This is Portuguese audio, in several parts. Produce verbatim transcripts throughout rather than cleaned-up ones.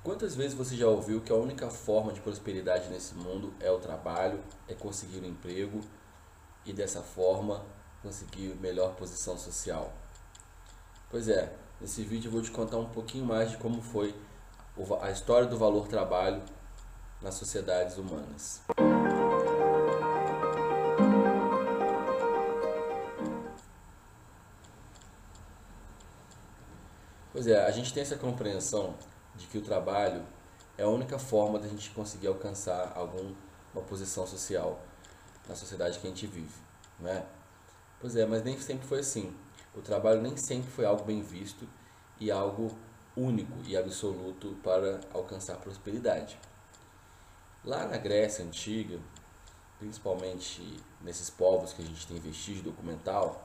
Quantas vezes você já ouviu que a única forma de prosperidade nesse mundo é o trabalho, é conseguir um emprego e dessa forma conseguir melhor posição social? Pois é, nesse vídeo eu vou te contar um pouquinho mais de como foi a história do valor trabalho nas sociedades humanas. Pois é, a gente tem essa compreensão de que o trabalho é a única forma da gente conseguir alcançar alguma posição social na sociedade que a gente vive, não é? Pois é, mas nem sempre foi assim. O trabalho nem sempre foi algo bem visto e algo único e absoluto para alcançar prosperidade. Lá na Grécia Antiga, principalmente nesses povos que a gente tem vestígio documental,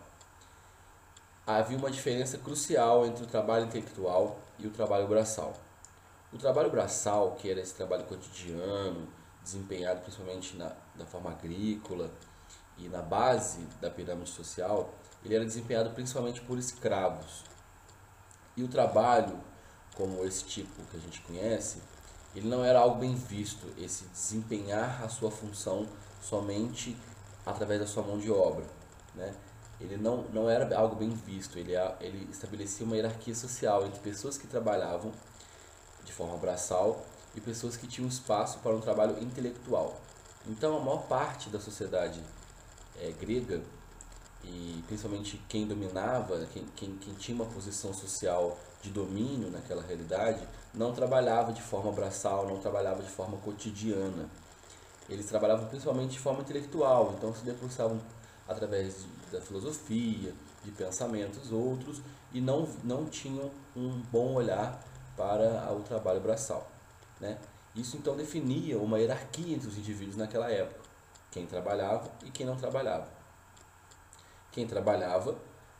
havia uma diferença crucial entre o trabalho intelectual e o trabalho braçal. O trabalho braçal, que era esse trabalho cotidiano, desempenhado principalmente na, da forma agrícola e na base da pirâmide social, ele era desempenhado principalmente por escravos. E o trabalho, como esse tipo que a gente conhece, ele não era algo bem visto, esse desempenhar a sua função somente através da sua mão de obra, né? Ele não, não era algo bem visto, ele, ele estabelecia uma hierarquia social entre pessoas que trabalhavam de forma braçal e pessoas que tinham espaço para um trabalho intelectual. Então a maior parte da sociedade é, grega, e principalmente quem dominava, quem, quem, quem tinha uma posição social de domínio naquela realidade, não trabalhava de forma braçal, não trabalhava de forma cotidiana. Eles trabalhavam principalmente de forma intelectual, então se debruçavam através de, da filosofia, de pensamentos outros, e não, não tinham um bom olhar para o trabalho braçal, né? Isso então definia uma hierarquia entre os indivíduos naquela época, quem trabalhava e quem não trabalhava. Quem trabalhava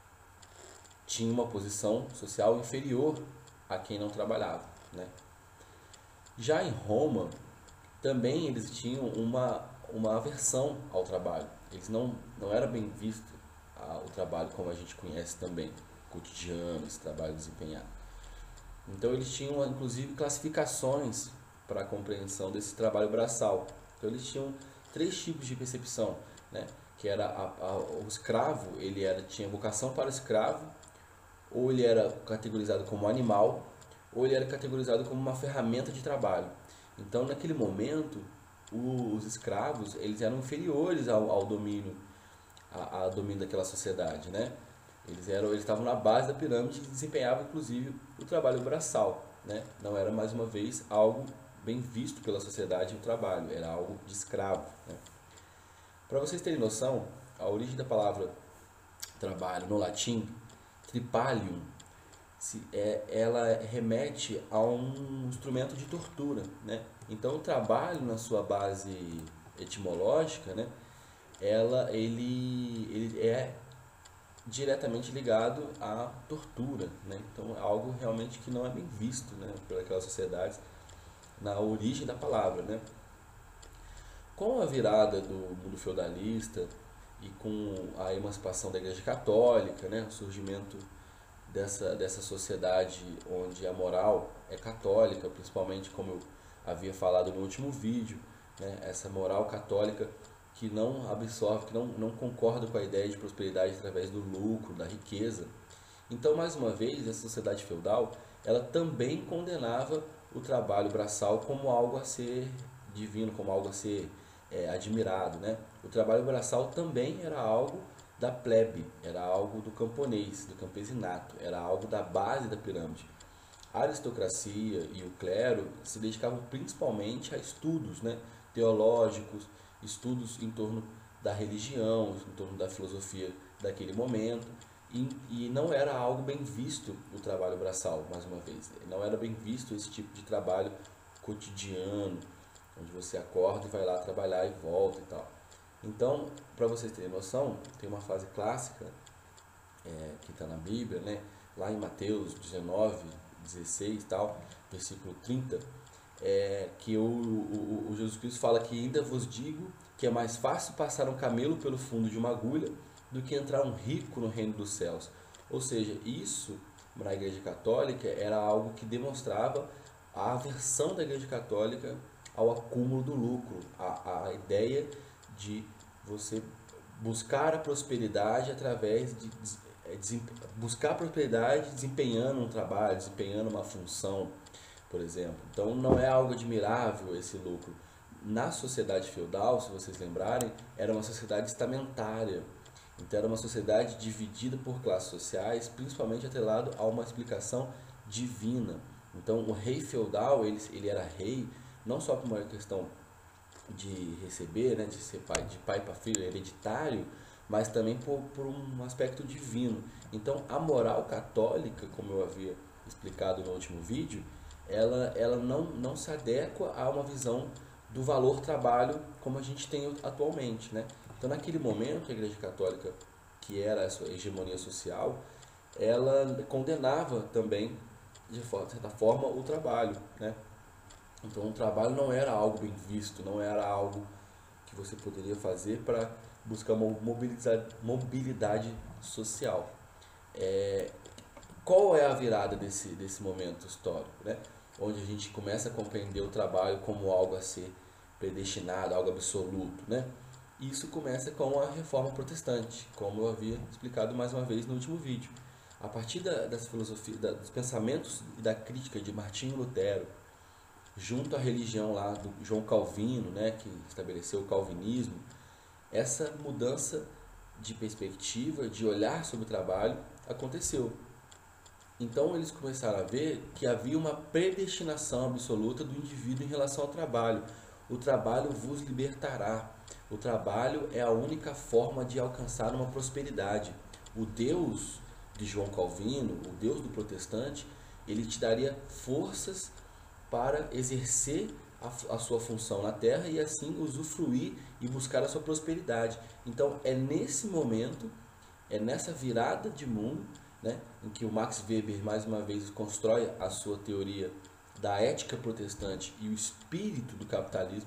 tinha uma posição social inferior a quem não trabalhava, né? Já em Roma, também eles tinham uma, uma aversão ao trabalho. Eles não, não era bem visto ah, o trabalho como a gente conhece também, cotidiano, esse trabalho desempenhado. Então eles tinham inclusive classificações para a compreensão desse trabalho braçal. Então eles tinham três tipos de percepção, né? Que era a, a, o escravo, ele era, tinha vocação para o escravo, ou ele era categorizado como animal, ou ele era categorizado como uma ferramenta de trabalho. Então naquele momento os escravos eles eram inferiores ao, ao domínio, a, a domínio daquela sociedade, né? Eles eram, eles estavam na base da pirâmide e desempenhavam inclusive o trabalho braçal, né? Não era mais uma vez algo bem visto pela sociedade o trabalho, era algo de escravo, né? Para vocês terem noção, a origem da palavra trabalho no latim, tripalium, se, é, ela remete a um instrumento de tortura, né? Então o trabalho na sua base etimológica, né? Ela, ele, ele é diretamente ligado à tortura, né? Então é algo realmente que não é bem visto, né, pelas sociedades na origem da palavra, né? Com a virada do mundo feudalista e com a emancipação da Igreja Católica, né, o surgimento dessa, dessa sociedade onde a moral é católica, principalmente como eu havia falado no último vídeo, né, essa moral católica que não absorve, que não, não concorda com a ideia de prosperidade através do lucro, da riqueza. Então, mais uma vez, essa sociedade feudal, ela também condenava o trabalho braçal como algo a ser divino, como algo a ser é, admirado, né? O trabalho braçal também era algo da plebe, era algo do camponês, do campesinato, era algo da base da pirâmide. A aristocracia e o clero se dedicavam principalmente a estudos, né, teológicos, estudos em torno da religião, em torno da filosofia daquele momento, e, e não era algo bem visto o trabalho braçal, mais uma vez. Não era bem visto esse tipo de trabalho cotidiano, onde você acorda e vai lá trabalhar e volta e tal. Então, para vocês terem noção, tem uma frase clássica é, que está na Bíblia, né, lá em Mateus dezenove, dezesseis, tal, versículo trinta, é, que o, o, o Jesus Cristo fala que ainda vos digo que é mais fácil passar um camelo pelo fundo de uma agulha do que entrar um rico no reino dos céus. Ou seja, isso na Igreja Católica era algo que demonstrava a aversão da Igreja Católica ao acúmulo do lucro, a, a ideia de você buscar a prosperidade através de, de buscar a prosperidade desempenhando um trabalho, desempenhando uma função, por exemplo. Então não é algo admirável esse lucro. Na sociedade feudal, se vocês lembrarem, era uma sociedade estamentária. Então era uma sociedade dividida por classes sociais, principalmente atrelado a uma explicação divina. Então o rei feudal, ele, ele era rei não só por uma questão de receber, né, de ser pai, de pai para filho, hereditário, mas também por, por um aspecto divino. Então a moral católica, como eu havia explicado no último vídeo, ela, ela não, não se adequa a uma visão do valor trabalho como a gente tem atualmente, né? Então naquele momento a Igreja Católica, que era a sua hegemonia social, ela condenava também de certa forma o trabalho, né? Então o trabalho não era algo bem visto, não era algo que você poderia fazer para buscar uma mobilidade, mobilidade social. É, qual é a virada desse, desse momento histórico, né? Onde a gente começa a compreender o trabalho como algo a ser predestinado, algo absoluto, né? Isso começa com a Reforma Protestante, como eu havia explicado mais uma vez no último vídeo. A partir da, das filosofias, da, dos pensamentos e da crítica de Martinho Lutero, junto à religião lá do João Calvino, né, que estabeleceu o calvinismo, essa mudança de perspectiva, de olhar sobre o trabalho, aconteceu. Então eles começaram a ver que havia uma predestinação absoluta do indivíduo em relação ao trabalho. O trabalho vos libertará. O trabalho é a única forma de alcançar uma prosperidade. O Deus de João Calvino, o Deus do protestante, ele te daria forças para exercer a, a sua função na terra e assim usufruir e buscar a sua prosperidade. Então é nesse momento, é nessa virada de mundo, né, em que o Max Weber mais uma vez constrói a sua teoria da ética protestante e o espírito do capitalismo.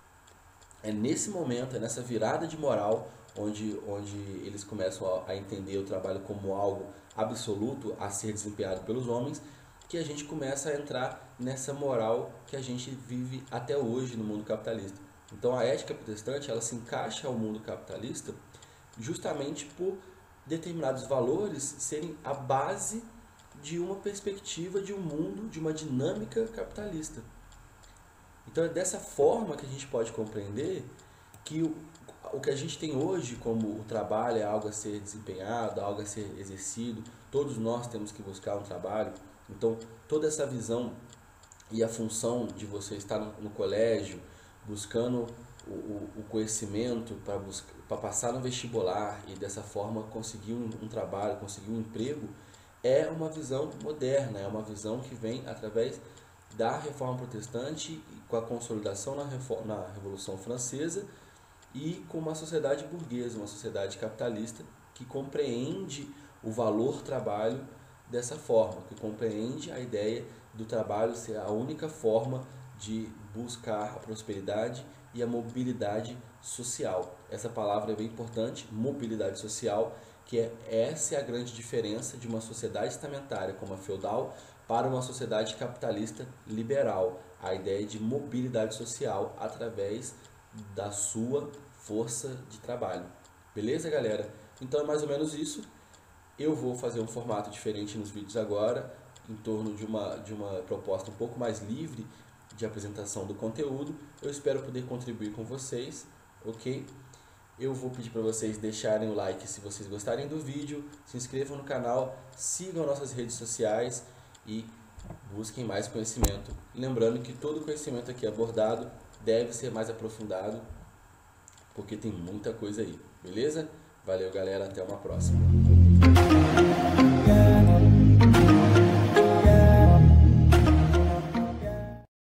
É nesse momento, é nessa virada de moral, onde, onde eles começam a, a entender o trabalho como algo absoluto a ser desempenhado pelos homens, que a gente começa a entrar nessa moral que a gente vive até hoje no mundo capitalista. Então a ética protestante, ela se encaixa ao mundo capitalista justamente por determinados valores serem a base de uma perspectiva de um mundo, de uma dinâmica capitalista. Então é dessa forma que a gente pode compreender que o, o que a gente tem hoje como o trabalho é algo a ser desempenhado, algo a ser exercido, todos nós temos que buscar um trabalho. Então toda essa visão e a função de você estar no, no colégio, buscando o, o, o conhecimento para buscar, para passar no vestibular e dessa forma conseguir um, um trabalho, conseguir um emprego, é uma visão moderna, é uma visão que vem através da Reforma Protestante, com a consolidação na, reforma, na Revolução Francesa e com uma sociedade burguesa, uma sociedade capitalista que compreende o valor trabalho dessa forma, que compreende a ideia do trabalho ser a única forma de buscar a prosperidade e a mobilidade social. Essa palavra é bem importante, mobilidade social, que é, essa é a grande diferença de uma sociedade estamentária como a feudal para uma sociedade capitalista liberal, a ideia de mobilidade social através da sua força de trabalho. Beleza, galera? Então é mais ou menos isso. Eu vou fazer um formato diferente nos vídeos agora, em torno de uma, de uma proposta um pouco mais livre de apresentação do conteúdo. Eu espero poder contribuir com vocês, ok? Eu vou pedir para vocês deixarem o like se vocês gostarem do vídeo, se inscrevam no canal, sigam nossas redes sociais e busquem mais conhecimento. Lembrando que todo conhecimento aqui abordado deve ser mais aprofundado, porque tem muita coisa aí, beleza? Valeu, galera, até uma próxima.